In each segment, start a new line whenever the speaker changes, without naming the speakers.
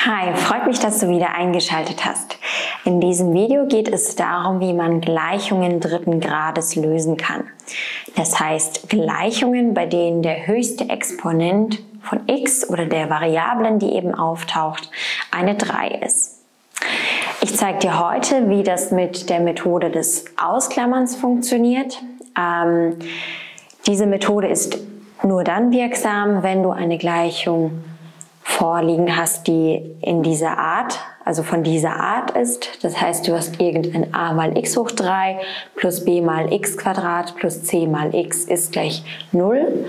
Hi, freut mich, dass du wieder eingeschaltet hast. In diesem Video geht es darum, wie man Gleichungen dritten Grades lösen kann. Das heißt, Gleichungen, bei denen der höchste Exponent von x oder der Variablen, die eben auftaucht, eine 3 ist. Ich zeige dir heute, wie das mit der Methode des Ausklammerns funktioniert. Diese Methode ist nur dann wirksam, wenn du eine Gleichung vorliegen hast, die in dieser Art, also von dieser Art ist. Das heißt, du hast irgendein a mal x hoch 3 plus b mal x Quadrat plus c mal x ist gleich 0.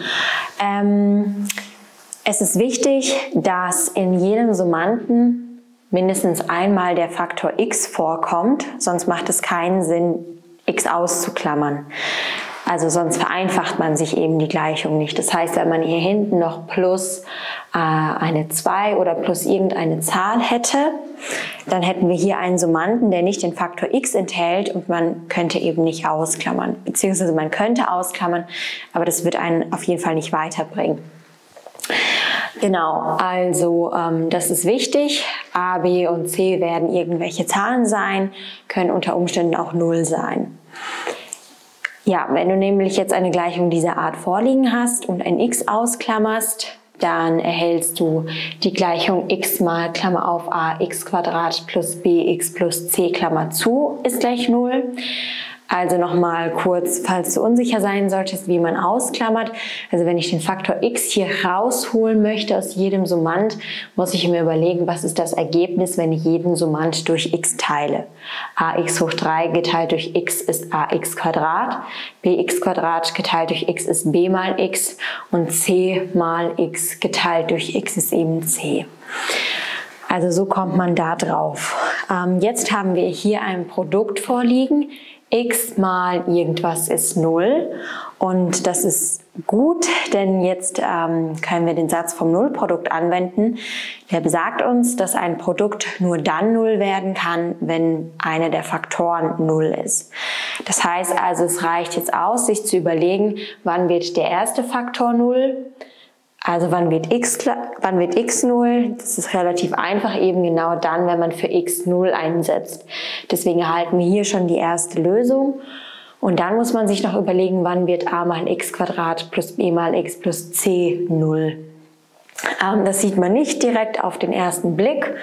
Es ist wichtig, dass in jedem Summanden mindestens einmal der Faktor x vorkommt, sonst macht es keinen Sinn, x auszuklammern. Also sonst vereinfacht man sich eben die Gleichung nicht. Das heißt, wenn man hier hinten noch plus eine 2 oder plus irgendeine Zahl hätte, dann hätten wir hier einen Summanden, der nicht den Faktor x enthält und man könnte eben nicht ausklammern. Beziehungsweise man könnte ausklammern, aber das wird einen auf jeden Fall nicht weiterbringen. Genau, also das ist wichtig. A, B und C werden irgendwelche Zahlen sein, können unter Umständen auch 0 sein. Ja, wenn du nämlich jetzt eine Gleichung dieser Art vorliegen hast und ein x ausklammerst, dann erhältst du die Gleichung x mal Klammer auf a x Quadrat plus bx plus c Klammer zu ist gleich 0. Also nochmal kurz, falls du unsicher sein solltest, wie man ausklammert. Also wenn ich den Faktor x hier rausholen möchte aus jedem Summand, muss ich mir überlegen, was ist das Ergebnis, wenn ich jeden Summand durch x teile. Ax hoch 3 geteilt durch x ist ax Quadrat, bx Quadrat geteilt durch x ist b mal x und c mal x geteilt durch x ist eben c. Also so kommt man da drauf. Jetzt haben wir hier ein Produkt vorliegen. X mal irgendwas ist 0 und das ist gut, denn jetzt können wir den Satz vom Nullprodukt anwenden. Der besagt uns, dass ein Produkt nur dann 0 werden kann, wenn einer der Faktoren 0 ist. Das heißt also, es reicht jetzt aus, sich zu überlegen, wann wird der erste Faktor 0. Also wann wird x 0? Das ist relativ einfach, eben genau dann, wenn man für x 0 einsetzt. Deswegen erhalten wir hier schon die erste Lösung. Und dann muss man sich noch überlegen, wann wird a mal x Quadrat plus b mal x plus c 0. Das sieht man nicht direkt auf den ersten Blick.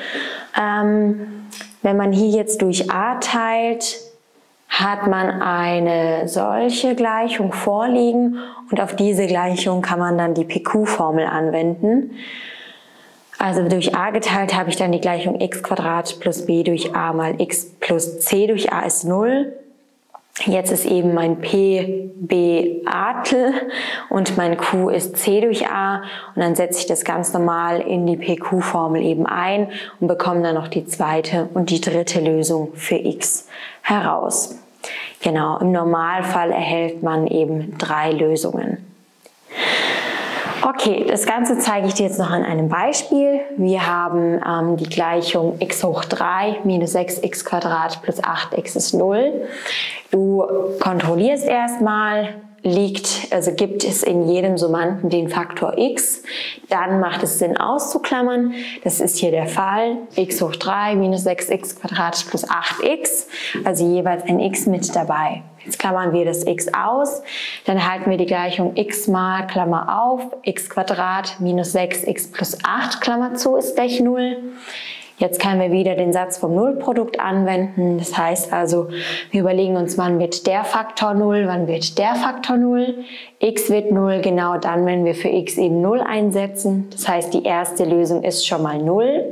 Wenn man hier jetzt durch a teilt, hat man eine solche Gleichung vorliegen und auf diese Gleichung kann man dann die PQ-Formel anwenden. Also durch a geteilt habe ich dann die Gleichung x Quadrat plus b durch a mal x plus c durch a ist 0. Jetzt ist eben mein P b Atel und mein Q ist c durch a und dann setze ich das ganz normal in die PQ-Formel eben ein und bekomme dann noch die zweite und die dritte Lösung für x heraus. Genau, im Normalfall erhält man eben 3 Lösungen. Okay, das Ganze zeige ich dir jetzt noch an einem Beispiel. Wir haben die Gleichung x hoch 3 minus 6x Quadrat plus 8x ist 0. Du kontrollierst erstmal, gibt es in jedem Summanden den Faktor x, dann macht es Sinn auszuklammern. Das ist hier der Fall. X hoch 3 minus 6x Quadrat plus 8x, also jeweils ein x mit dabei. Jetzt klammern wir das x aus, dann erhalten wir die Gleichung x mal Klammer auf x Quadrat minus 6x plus 8 Klammer zu ist gleich 0. Jetzt können wir wieder den Satz vom Nullprodukt anwenden. Das heißt also, wir überlegen uns, wann wird der Faktor 0, wann wird der Faktor 0. X wird 0 genau dann, wenn wir für x eben 0 einsetzen. Das heißt, die erste Lösung ist schon mal 0.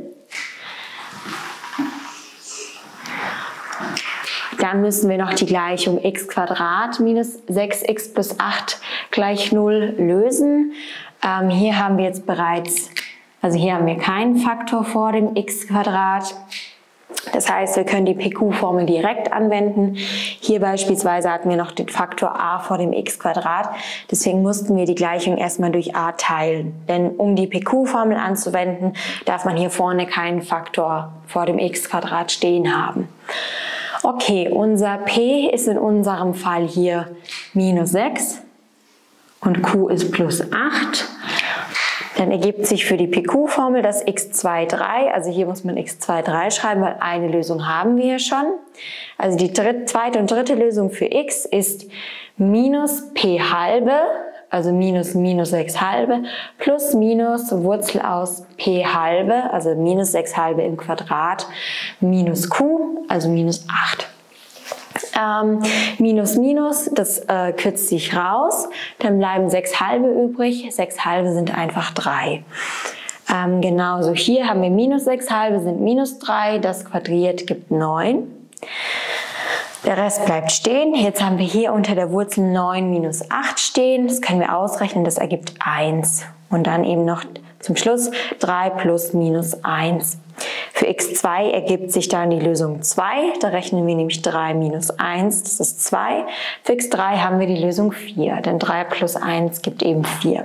Dann müssen wir noch die Gleichung x Quadrat minus 6x plus 8 gleich 0 lösen. Hier haben wir jetzt bereits... Also hier haben wir keinen Faktor vor dem x Quadrat. Das heißt, wir können die PQ-Formel direkt anwenden. Hier beispielsweise hatten wir noch den Faktor a vor dem x Quadrat. Deswegen mussten wir die Gleichung erstmal durch a teilen. Denn um die PQ-Formel anzuwenden, darf man hier vorne keinen Faktor vor dem x Quadrat stehen haben. Okay, unser p ist in unserem Fall hier minus 6 und q ist plus 8. Dann ergibt sich für die PQ-Formel das x2,3, also hier muss man x2,3 schreiben, weil eine Lösung haben wir ja schon. Also die zweite und dritte Lösung für x ist minus p halbe, also minus 6 halbe, plus minus Wurzel aus p halbe, also minus 6 halbe im Quadrat, minus q, also minus 8. Minus minus, das kürzt sich raus, dann bleiben 6 halbe übrig, 6 halbe sind einfach 3. Genauso hier haben wir minus 6 halbe sind minus 3, das quadriert gibt 9. Der Rest bleibt stehen. Jetzt haben wir hier unter der Wurzel 9 minus 8 stehen. Das können wir ausrechnen, das ergibt 1. Und dann eben noch zum Schluss 3 plus minus 1. Für x2 ergibt sich dann die Lösung 2. Da rechnen wir nämlich 3 minus 1, das ist 2. Für x3 haben wir die Lösung 4, denn 3 plus 1 gibt eben 4.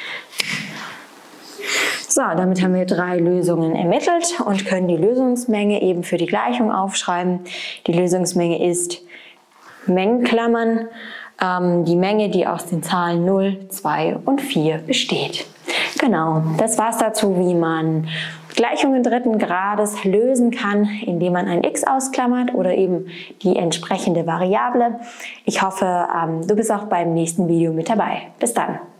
So, damit haben wir 3 Lösungen ermittelt und können die Lösungsmenge eben für die Gleichung aufschreiben. Die Lösungsmenge ist Mengenklammern, die Menge, die aus den Zahlen 0, 2 und 4 besteht. Genau, das war's dazu, wie man Gleichungen dritten Grades lösen kann, indem man ein x ausklammert oder eben die entsprechende Variable. Ich hoffe, du bist auch beim nächsten Video mit dabei. Bis dann!